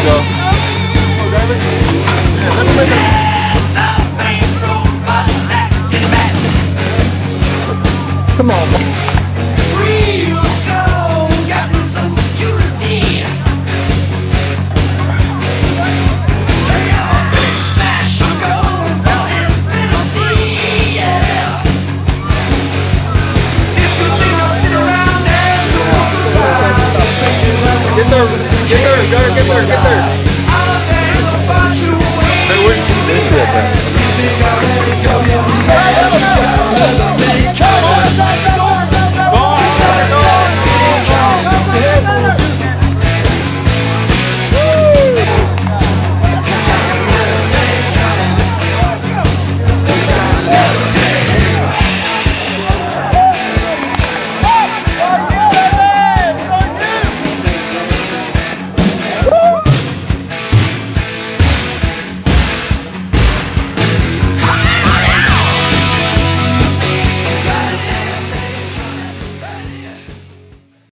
go. Yeah, let me make it. Come on. Real slow, got me some security. Big smash, I'm going for infinity, yeah. If you think I'll sit around as the world's fine, Get there. I'll dance about you away. Hey, where'd you see this shit at? You think I let it go,